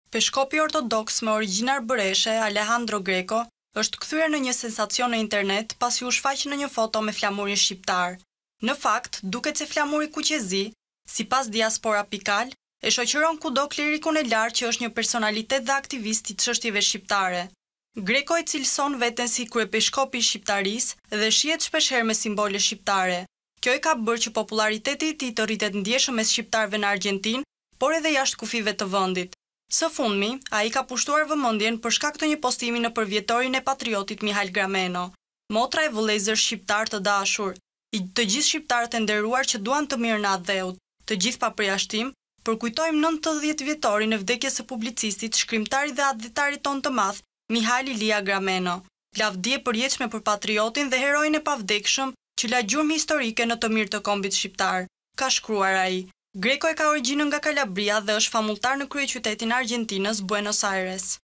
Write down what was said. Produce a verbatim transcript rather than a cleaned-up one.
Peshkopi ortodoks me origjinë arbëreshe Alejandro Greco është kthyer në një sensacion në internet pasi u shfaq në një foto me flamurin shqiptar. Në fakt, duket se flamuri kuqezi, sipas Diaspora Pikal, e shoqëron kudo klerikun e lartë që është një personalitet dhe aktivist i çështjeve shqiptare. Greco e cilëson veten si kryepeshkopi i shqiptarisë dhe shihet shpeshherë me simbole shqiptare. Kjo e ka bërë që populariteti i tij të rritet ndjeshëm mes shqiptarëve në Argjentinë, por edhe jashtë kufive të vendit. Së fundmi, ai ka pushtuar vëmendjen për shkak të një postimi në përvjetorin e patriotit Mihail Grameno. Motra e vëllezër shqiptar të dashur, i të gjithë shqiptarët e nderuar që duan të mirë në atë dheut, të gjithë pa përjashtim, përkujtojmë nëntëdhjetë vjetorin e vdekjes së publicistit, shkrimtarit dhe adhetarit ton të madh, Mihail Ilia Grameno. Lavdi e përjetshme për patriotin dhe heroin e pavdekshëm që la gjurmë historike në të mirë të kombit shqiptar, ka shkruar ai. Greco e ka origjinën nga Kalabria dhe është famultar në kryeqytetin e Argjentinës, Buenos Aires.